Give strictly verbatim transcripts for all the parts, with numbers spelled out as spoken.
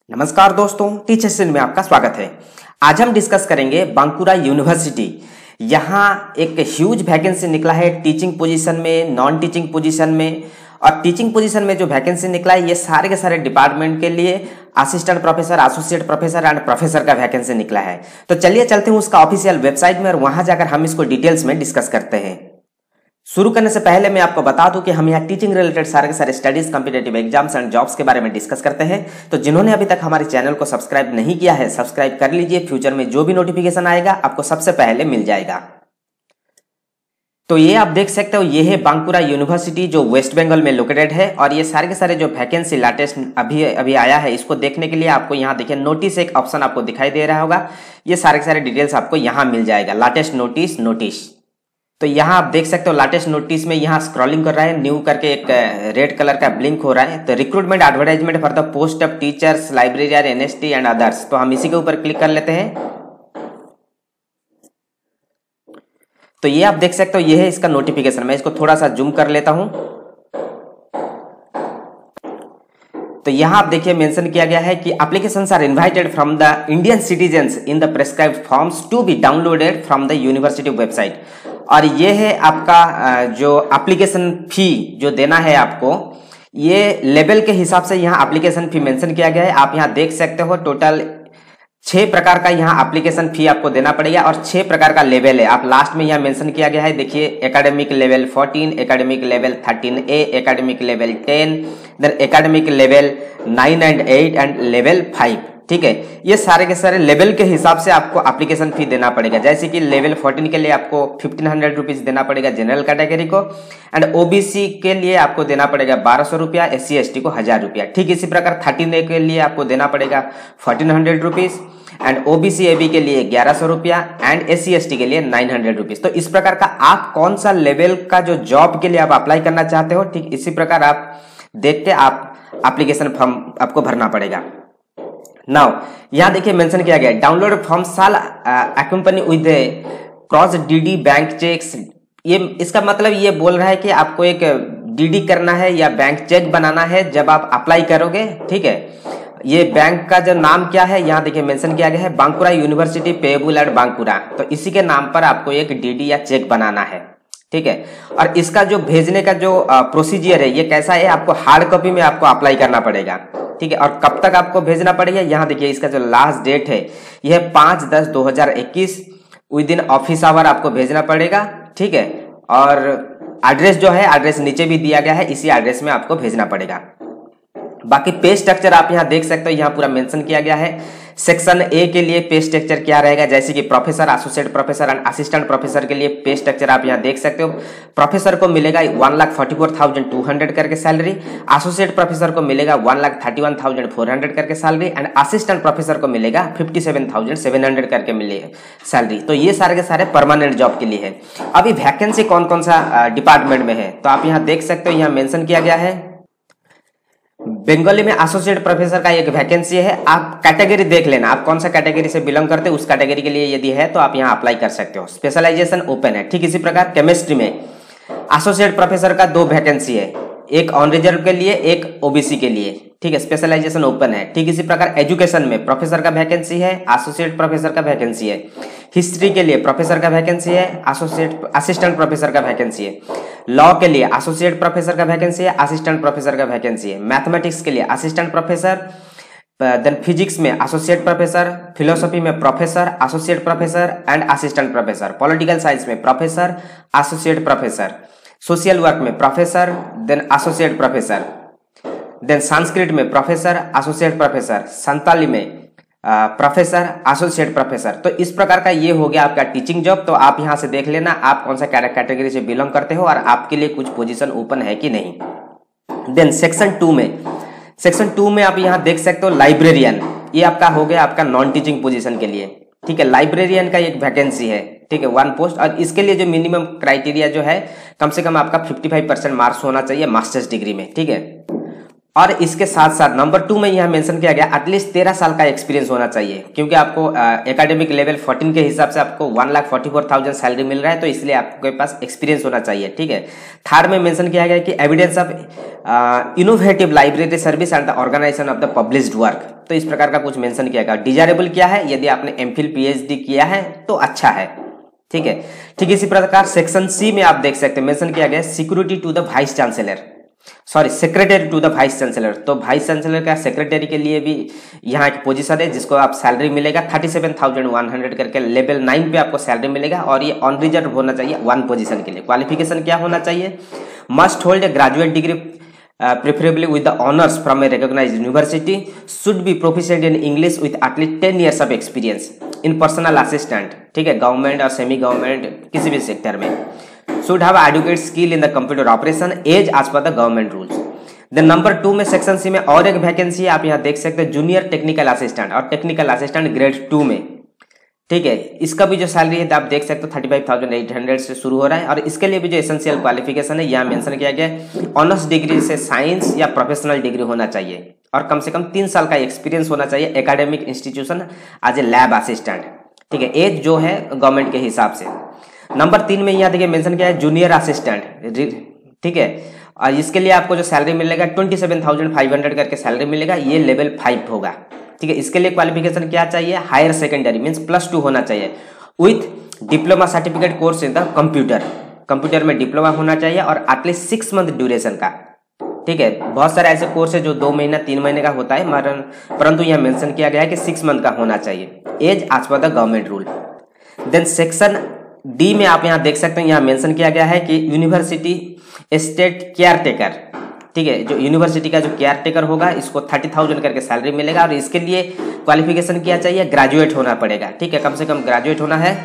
नमस्कार दोस्तों, टीचर्स में आपका स्वागत है। आज हम डिस्कस करेंगे बांकुरा यूनिवर्सिटी। यहाँ एक ह्यूज वैकेंसी निकला है टीचिंग पोजीशन में, नॉन टीचिंग पोजीशन में। और टीचिंग पोजीशन में जो वैकेंसी निकला है ये सारे के सारे डिपार्टमेंट के लिए assistant professor, associate professor and professor का वैकेंसी निकला है। तो चलिए चलते हैं उसका ऑफिशियल वेबसाइट में और वहां जाकर हम इसको डिटेल्स में डिस्कस करते हैं। शुरू करने से पहले मैं आपको बता दूं कि हम यहाँ टीचिंग रिलेटेड सारे के सारे studies, competitive exams and jobs के बारे में डिस्कस करते हैं। तो जिन्होंने अभी तक हमारे चैनल को सब्सक्राइब नहीं किया है, सब्सक्राइब कर लीजिए। फ्यूचर में जो भी नोटिफिकेशन आएगा आपको सबसे पहले मिल जाएगा। तो ये आप देख सकते हो, ये है बांकुरा यूनिवर्सिटी जो वेस्ट बंगाल में लोकेटेड है। और ये सारे के सारे जो वैकेंसी लेटेस्ट अभी अभी आया है, इसको देखने के लिए आपको यहाँ देखिए नोटिस एक ऑप्शन आपको दिखाई दे रहा होगा। ये सारे के सारे डिटेल्स आपको यहाँ मिल जाएगा। लेटेस्ट नोटिस नोटिस तो यहाँ आप देख सकते हो लेटेस्ट नोटिस में यहाँ स्क्रॉलिंग कर रहा है, न्यू करके एक रेड कलर का ब्लिंक हो रहा है। तो recruitment advertisement for the post of teachers, librarian, NST and others. तो हम इसी के ऊपर क्लिक कर लेते हैं। तो ये आप देख सकते हो, ये है इसका नोटिफिकेशन। मैं इसको थोड़ा सा जूम कर लेता हूं। तो यहाँ आप देखिए मेंशन किया गया है कि applications are invited from the Indian citizens in the prescribed forms to be downloaded from the university website. और ये है आपका जो एप्लीकेशन फी जो देना है आपको, ये लेवल के हिसाब से यहाँ एप्लीकेशन फी मेंशन किया गया है। आप यहाँ देख सकते हो टोटल छह प्रकार का यहाँ एप्लीकेशन फी आपको देना पड़ेगा और छह प्रकार का लेवल है। आप लास्ट में यहाँ मेंशन किया गया है, देखिए academic level fourteen, academic level thirteen A, academic level ten, then academic level nine and eight and level five. ठीक है, ये सारे के सारे लेवल के हिसाब से आपको एप्लीकेशन फी देना पड़ेगा। जैसे कि लेवल फोर्टीन के लिए आपको फिफ्टीन हंड्रेड रुपीज देना पड़ेगा जनरल कैटेगरी को, एंड ओबीसी के लिए आपको देना पड़ेगा बारह सौ रुपया, एस सी एस टी को हजार रुपया। ठीक इसी प्रकार थर्टीन ए के लिए आपको देना पड़ेगा fourteen hundred rupees, and OBC A B लिए ग्यारह सौ रुपया, and S C S T के लिए नाइन हंड्रेड रुपीज। तो इस प्रकार का आप कौन सा लेवल का जो जॉब के लिए आप अप्लाई करना चाहते हो, ठीक इसी प्रकार आप देख के आप एप्लीकेशन फॉर्म आपको भरना पड़ेगा। नाउ यहाँ देखिए मेंशन किया गया download form shall accompany with cross DD bank cheques. ये इसका मतलब ये बोल रहा है कि आपको एक डीडी करना है या बैंक चेक बनाना है जब आप अप्लाई करोगे। ठीक है, ये बैंक का जो नाम क्या है यहाँ देखिए मेंशन किया गया है, Bankura university payable at Bankura. तो इसी के नाम पर आपको एक डीडी या चेक बनाना है। ठीक है, और इसका जो भेजने का जो प्रोसीजर है ये कैसा है, आपको हार्ड कॉपी में आपको अप्लाई करना पड़ेगा। ठीक है, और कब तक आपको भेजना पड़ेगा, यहाँ देखिए इसका जो लास्ट डेट है यह है पांच दस दो हजार इक्कीस। विद इन ऑफिस आवर आपको भेजना पड़ेगा। ठीक है, और एड्रेस जो है एड्रेस नीचे भी दिया गया है, इसी एड्रेस में आपको भेजना पड़ेगा। बाकी पे स्ट्रक्चर आप यहाँ देख सकते हो, यहाँ पूरा मेंशन किया गया है। सेक्शन ए के लिए पे स्ट्रक्चर क्या रहेगा, जैसे कि professor, associate professor and assistant professor के लिए पे स्ट्रक्चर आप यहाँ देख सकते हो। प्रोफेसर को मिलेगा one lakh forty four thousand two hundred करके सैलरी, एसोसिएट प्रोफेसर को मिलेगा one lakh thirty one thousand four hundred करके सैलरी, एंड असिस्टेंट प्रोफेसर को मिलेगा fifty seven thousand seven hundred करके मिलेगा सैलरी। तो ये सारे के सारे परमानेंट जॉब के लिए है। अभी वैकेंसी कौन कौन सा डिपार्टमेंट में है, तो आप यहाँ देख सकते हो, यहाँ मेंशन किया गया है बंगाली में एसोसिएट प्रोफेसर का एक वैकेंसी है। आप कैटेगरी देख लेना, आप कौन सा कैटेगरी से बिलोंग करते हो, उस कैटेगरी के लिए यदि है तो आप यहाँ अप्लाई कर सकते हो। स्पेशलाइजेशन ओपन है। ठीक इसी प्रकार केमिस्ट्री में एसोसिएट प्रोफेसर का दो वैकेंसी है, एक ऑन रिजर्व के लिए, एक ओबीसी के लिए। ठीक है, स्पेशलाइजेशन ओपन है। ठीक इसी प्रकार एजुकेशन में प्रोफेसर का वैकेंसी है, एसोसिएट प्रोफेसर का वैकेंसी है। हिस्ट्री के लिए प्रोफेसर का वैकेंसी है, एसोसिएट असिस्टेंट प्रोफेसर का वैकेंसी है। लॉ के लिए एसोसिएट प्रोफेसर का वैकेंसी है, असिस्टेंट प्रोफेसर का वैकेंसी है। मैथमेटिक्स के लिए असिस्टेंट प्रोफेसर, देन फिजिक्स में एसोसिएट प्रोफेसर, फिलोसफी में professor, associate professor and assistant professor. Political science में professor, associate professor. Social work में professor, then associate professor. Then Sanskrit में प्रोफेसर, एसोसिएट प्रोफेसर। संताली में प्रोफेसर, एसोसिएट प्रोफेसर। तो इस प्रकार का ये हो गया आपका टीचिंग जॉब। तो आप यहाँ से देख लेना आप कौन सा कैटेगरी से बिलोंग करते हो और आपके लिए कुछ पोजीशन ओपन है कि नहीं। देन सेक्शन टू में सेक्शन टू में आप यहाँ देख सकते हो लाइब्रेरियन, ये आपका हो गया आपका नॉन टीचिंग पोजीशन के लिए। ठीक है, लाइब्रेरियन का एक वैकेंसी है। ठीक है, वन पोस्ट, और इसके लिए जो मिनिमम क्राइटेरिया जो है कम से कम आपका फिफ्टी फाइव परसेंट मार्क्स होना चाहिए मास्टर्स डिग्री में। ठीक है, और इसके साथ साथ नंबर टू में यहाँ मेंशन किया गया एटलीस्ट तेरह साल का एक्सपीरियंस होना चाहिए, क्योंकि आपको एकेडमिक लेवल फोर्टीन के हिसाब से आपको one lakh forty four thousand salary मिल रहा है, तो इसलिए आपके पास एक्सपीरियंस होना चाहिए। ठीक है। थर्ड में मेंशन किया गया कि evidence of innovative library service and the organisation of the published work, तो इस प्रकार का कुछ मेंशन किया गया। डिजायरेबल क्या है, यदि आपने एमफिल पीएचडी किया है तो अच्छा है। ठीक है। ठीक इसी प्रकार सेक्शन सी में आप देख सकते हैं मेंशन किया गया security to the vice chancellor, sorry secretary to the vice chancellor, तो वाइस चांसलर का सेक्रेटरी के लिए भी यहाँ एक पोजीशन है जिसको आप सैलरी मिलेगा thirty seven thousand one hundred करके लेवल नाइन पे आपको सैलरी मिलेगा, और ये ऑन रिजर्व होना चाहिए वन पोजीशन के लिए। क्वालिफिकेशन क्या होना चाहिए, must hold a graduate degree Uh, preferably with the honors from a recognized university, should be proficient in English with at least ten years of experience in personal assistant, ठीक है, government और semi government किसी भी sector में, should have adequate skill in the computer operation, age as per the government rules। Then number two में section C में और एक वैकेंसी है, आप यहाँ देख सकते हैं जूनियर टेक्निकल असिस्टेंट और टेक्निकल असिस्टेंट ग्रेड टू में। ठीक है। इसका भी जो सैलरी है आप देख सकते हो thirty five thousand eight hundred से शुरू हो रहा है, और इसके लिए भी जो एसेंशियल क्वालिफिकेशन है यहाँ मेंशन किया गया है ऑनर्स डिग्री से साइंस या प्रोफेशनल डिग्री होना चाहिए, और कम से कम तीन साल का एक्सपीरियंस होना चाहिए academic institution as a lab assistant. ठीक है। एज जो है गवर्नमेंट के हिसाब से। नंबर तीन में यहाँ देखिए मेंशन किया है जूनियर असिस्टेंट। ठीक है। और इसके लिए आपको जो सैलरी मिलेगा twenty seven thousand five hundred करके सैलरी मिलेगा, ये लेवल फाइव होगा। ठीक है। इसके लिए क्वालिफिकेशन क्या चाहिए, higher secondary means plus two होना चाहिए with diploma certificate course in the computer, computer में डिप्लोमा होना चाहिए और एटलीस्ट सिक्स मंथ ड्यूरेशन का। ठीक है। बहुत सारे ऐसे कोर्स है जो दो महीना तीन महीने का होता है, मगर परंतु यहाँ मेंशन किया गया है कि सिक्स मंथ का होना चाहिए, as as per the government rule. Then section D में आप यहाँ देख सकते हैं, यहाँ मेंशन किया गया है कि यूनिवर्सिटी स्टेट केयर टेकर। ठीक है। जो यूनिवर्सिटी का जो केयर टेकर होगा इसको थर्टी थाउजेंड करके सैलरी मिलेगा, और इसके लिए क्वालिफिकेशन क्या चाहिए, ग्रेजुएट होना पड़ेगा। ठीक है। कम से कम ग्रेजुएट होना है।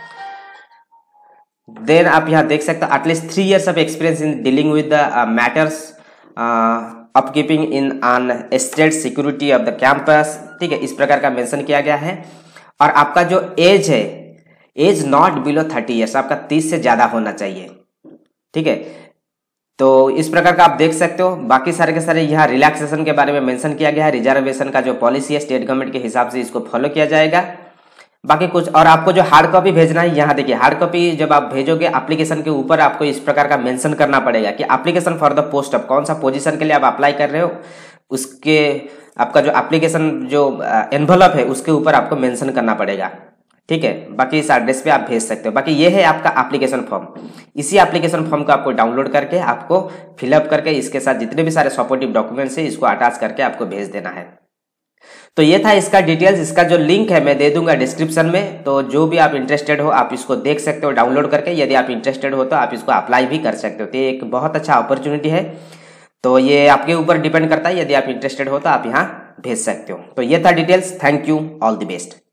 देन आप यहाँ देख सकते हो at least three years of experience in dealing with the matters upkeeping in on state security of the campus. ठीक है। इस प्रकार का मेंशन किया गया है। और आपका जो एज है, age not below thirty years, आपका तीस से ज्यादा होना चाहिए। ठीक है। तो इस प्रकार का आप देख सकते हो। बाकी सारे के सारे यहाँ रिलैक्सेशन के बारे में मेंशन किया गया है। रिजर्वेशन का जो पॉलिसी है स्टेट गवर्नमेंट के हिसाब से इसको फॉलो किया जाएगा। बाकी कुछ और आपको जो हार्ड कॉपी भेजना है, यहाँ देखिए हार्ड कॉपी जब आप भेजोगे एप्लीकेशन के ऊपर आपको इस प्रकार का मेंशन करना पड़ेगा कि application for the post of, कौन सा पोजीशन के लिए आप अप्लाई कर रहे हो, उसके आपका जो एप्लीकेशन जो एनवलप है उसके ऊपर आपको मेंशन करना पड़ेगा। ठीक है। बाकी इस एड्रेस पे आप भेज सकते हो। बाकी ये है आपका एप्लीकेशन फॉर्म। इसी एप्लीकेशन फॉर्म को आपको डाउनलोड करके आपको फिलअप करके इसके साथ जितने भी सारे सपोर्टिव डॉक्यूमेंट्स है इसको अटैच करके आपको भेज देना है। तो ये था इसका डिटेल्स। इसका जो लिंक है मैं दे दूंगा डिस्क्रिप्शन में, तो जो भी आप इंटरेस्टेड हो आप इसको देख सकते हो डाउनलोड करके। यदि आप इंटरेस्टेड हो तो आप इसको अप्लाई भी कर सकते हो। तो ये एक बहुत अच्छा अपॉर्चुनिटी है, तो ये आपके ऊपर डिपेंड करता है। यदि आप इंटरेस्टेड हो तो आप यहाँ भेज सकते हो। तो ये था details. Thank you, all the best.